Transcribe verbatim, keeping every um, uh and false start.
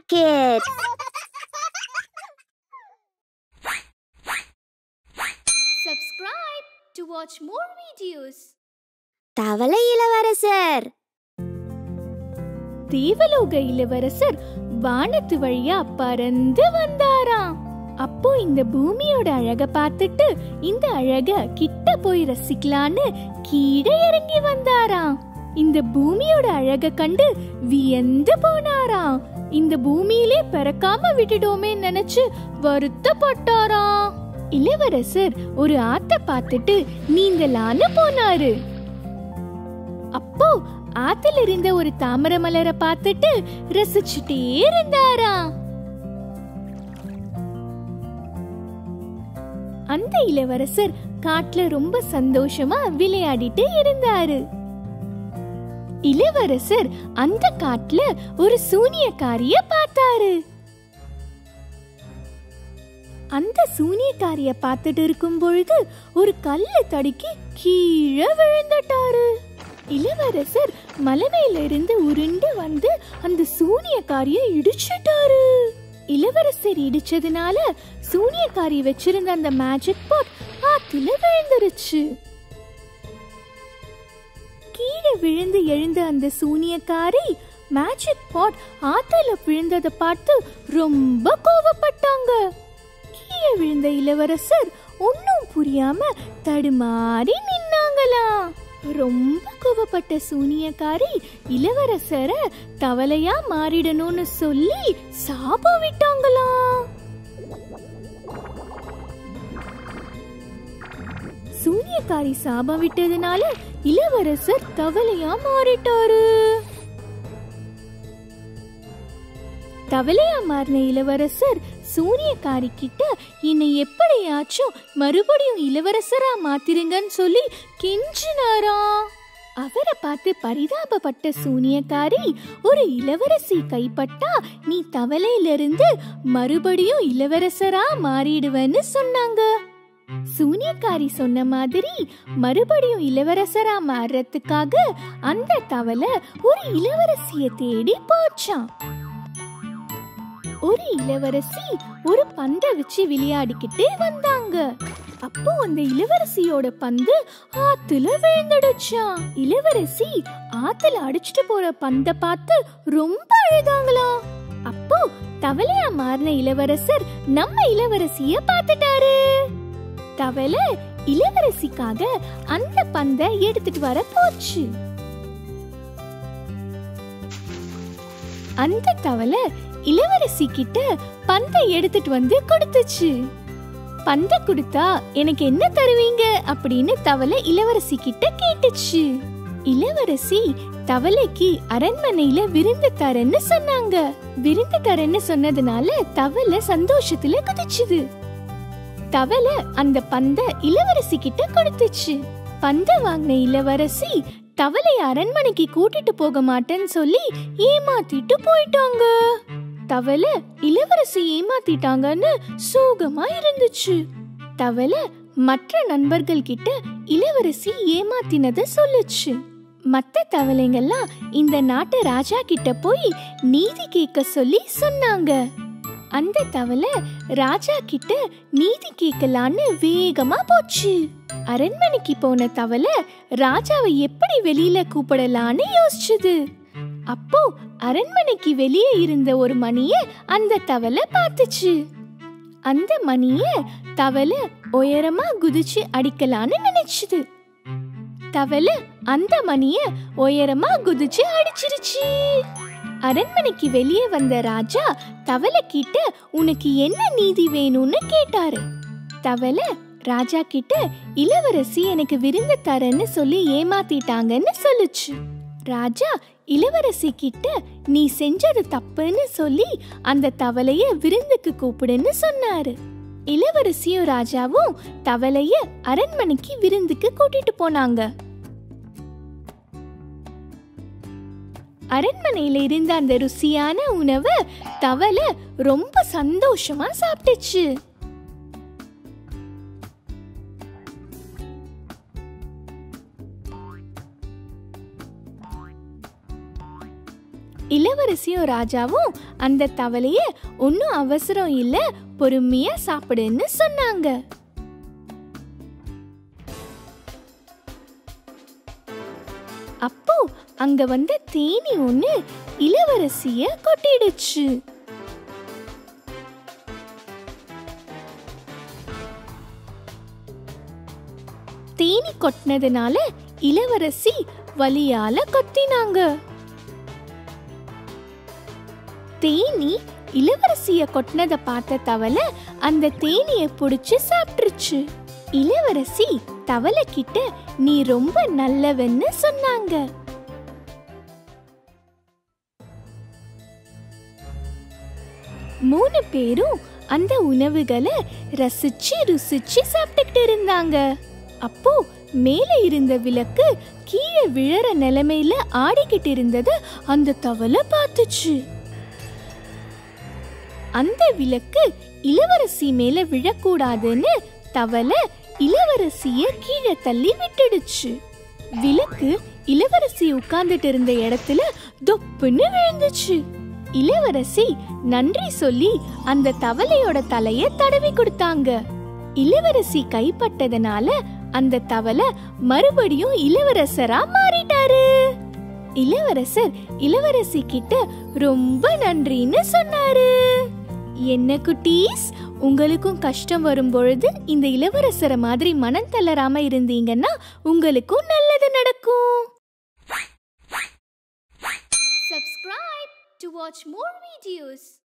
Kids. Subscribe to watch more videos. தவளை இளவரசர். தேவலோக இளவரசர் வானத்து வழியா பறந்து வந்தாராம். அப்போ இந்த பூமியோட அழக பார்த்துட்டு இந்த அழக கிட்ட போய் ரசிக்கலான்னு கீழே இறங்கி வந்தாராம். இந்த பூமியோட அழக கண்டு வியந்து போனாராம். இந்த பூமியிலே பிறக்காம விட்டுட்டோமே நினைச்சு வருத்தப்பட்டாராம். இளவரசர் ஒரு ஆத்த பார்த்துட்டு நீந்தலான்னு போனாரு. அப்போ ஆத்துல இருந்த ஒரு தாமரை மலரை பார்த்துட்டு ரசிச்சுட்டே இருந்தாராம். அந்த இளவரசர் காட்டுல ரொம்ப சந்தோஷமா விளையாடிட்டு இருந்தாரு. இளவரசர் அந்த காட்டுல ஒரு சூனியக்காரிய பார்த்தாரு. அந்த சூனியக்காரிய பார்த்துட்டு இருக்கும் பொழுது ஒரு கல்லு தடுக்கி கீழே விழுந்துட்டாரு. இளவரசர் மலை மேல இருந்து உருண்டு வந்து அந்த சூனியக்காரிய இடிச்சிட்டாரு. இளவரசர் இடிச்சதுனால சூனியக்காரி வச்சிருந்த அந்த மேஜிக் பாட் ஆத்துல விழுந்துருச்சு. கீழே விழுந்து எழுந்த அந்த சூனியக்காரி மேஜிக் பாட் ஆத்துல விழுந்ததை பார்த்து ரொம்ப கோவப்பட்டாங்க. கீழே விழுந்த இளவரசர் ஒன்னும் புரியாம தடுமாறி நின்னாங்களாம். ரொம்ப கோவப்பட்ட சூனியக்காரி இளவரசரை தவளையா மாறிடணும்னு சொல்லி சாபம் விட்டாங்களாம். சூனியக்காரி சாபம் விட்டதுனால இளவரசர் தவளையா மாறிட்டாரு. தவளையா மாறின இளவரசர் சூனியக்காரி கிட்ட என்னை எப்படியாச்சும் மறுபடியும் இளவரசரா மாத்திருங்கன்னு சொல்லி கெஞ்சினாராம். அவரை பார்த்து பரிதாபப்பட்ட சூனியக்காரி ஒரு இளவரசி கைப்பட்டா நீ தவளையிலிருந்து மறுபடியும் இளவரசரா மாறிடுவேன்னு சொன்னாங்க. சூனியக்காரி சொன்ன மாதிரி மறுபடியும் இளவரசரா மாறுறதுக்காக அந்த தவளை ஒரு இளவரசிய தேடி போச்சான். ஒரு இளவரசி ஒரு பந்தை வச்சு விளையாடிக்கிட்டு வந்தாங்க. அப்போ அந்த இளவரசியோட பந்து ஆத்துல விழுந்துடுச்சான். இளவரசி ஆத்துல அடிச்சுட்டு போற பந்தை பார்த்து ரொம்ப அழுதாங்களாம். அப்போ தவளையா மாறின இளவரசர் நம்ம இளவரசிய பார்த்துட்டாரு. தவளை இளவரசிக்காக அந்த பந்தை எடுத்துட்டு வர போச்சு. அந்த தவளை இளவரசி கிட்ட பந்தை எடுத்துட்டு வந்து கொடுத்துச்சு. பந்தை கொடுத்தா எனக்கு என்ன தருவீங்க அப்படின்னு தவளை இளவரசி கிட்ட கேட்டுச்சு. இளவரசி தவளைக்கு அரண்மனையில விருந்து தரேன்னு சொன்னாங்க. விருந்து தரேன்னு சொன்னதுனால தவளை சந்தோஷத்துல குதிச்சுது. தவளை அந்த பந்தை இளவரசி கிட்ட கொடுத்துச்சு. பந்தை வாங்கின இளவரசி தவளை அரண்மனைக்கு கூட்டிட்டு போக மாட்டேன்னு சொல்லி ஏமாத்திட்டு போயிட்டாங்க. தவளை இளவரசி ஏமாத்திட்டாங்கன்னு சோகமா இருந்துச்சு. தவளை மற்ற நண்பர்கள் கிட்ட இளவரசி ஏமாத்தினத சொல்லுச்சு. மத்த தவளைங்கெல்லாம் இந்த நாட்டு ராஜா கிட்ட போய் நீதி கேட்க சொல்லி சொன்னாங்க. அந்த தவளை ராஜா கிட்ட நீதி கேட்கலான்னு வேகமா போச்சு. அரண்மனைக்கு போன தவளை ராஜாவை எப்படி வெளியில கூப்பிடலான்னு யோசிச்சுது. அப்போ அரண்மனைக்கு வெளியே இருந்த ஒரு மணிய அந்த தவளை பார்த்துச்சு. அந்த மணிய தவளை உயரமா குதிச்சு அடிக்கலான்னு நினைச்சுது. தவளை அந்த மணிய உயரமா குதிச்சு அடிச்சிருச்சு. அரண்மனைக்கு வெளியே வந்த ராஜா தவளை கிட்ட உனக்கு என்ன நீதி வேணும்னு கேட்டாரு. தவளை ராஜா கிட்ட இளவரசி எனக்கு விருந்து தரேன்னு சொல்லி ஏமாத்திட்டாங்கன்னு சொல்லுச்சு. ராஜா இளவரசி கிட்ட நீ செஞ்சது தப்புன்னு சொல்லி அந்த தவளைய விருந்துக்கு கூப்பிடுன்னு சொன்னாரு. இளவரசியும் ராஜாவும் தவளைய அரண்மனைக்கு விருந்துக்கு கூட்டிட்டு போனாங்க. அரண்மனையில இருந்த அந்த ருசியான உணவை தவளை ரொம்ப சந்தோஷமா சாப்பிட்டுச்சு. இளவரசியும் ராஜாவும் அந்த தவளைய ஒன்னும் அவசரம் இல்ல, பொறுமையா சாப்பிடுன்னு சொன்னாங்க. அப்போ அங்க வந்த தேனி ஒண்ணு இளவரசிய கொட்டிடுச்சு. தேனி கொட்டினதுனால இளவரசி வலியால கத்தினாங்க. தேனி இளவரசிய கொட்டினத பார்த்த தவளை அந்த தேனிய புடிச்சு சாப்பிட்டுருச்சு. இளவரசி தவளை கிட்ட நீ ரொம்ப நல்லவன்னு சொன்னாங்க. மூணு பேரும் அந்த உணவுகளை ரசிச்சு ருசிச்சு சாப்பிட்டுக்கிட்டு இருந்தாங்க. அப்போ மேல இருந்த விளக்கு கீழே விழற நிலைமையில ஆடிக்கிட்டு இருந்தத அந்த தவளை பார்த்துச்சு. அந்த விளக்கு இளவரசி மேல விழக்கூடாதுன்னு தவளை இளவரசிய கீழே தள்ளி விட்டுடுச்சு. விளக்கு இளவரசி உட்கார்ந்துட்டு இருந்த இடத்துல தொப்புன்னு விழுந்துச்சு. இளவரசி நன்றி சொல்லி அந்த தவளையோட தலைய தடவி கொடுத்தாங்க. இளவரசி கைப்பட்டதனால அந்த தவளை மறுபடியும் இளவரசரா மாறிட்டாரு. இளவரசர் இளவரசி கிட்ட ரொம்ப நன்றின்னு சொன்னாரு. என்ன குட்டீஸ், உங்களுக்கும் கஷ்டம் வரும் பொழுது இந்த இளவரசரை மாதிரி மனம் தளராம இருந்தீங்கன்னா உங்களுக்கும் நல்லது நடக்கும். Subscribe to watch more videos.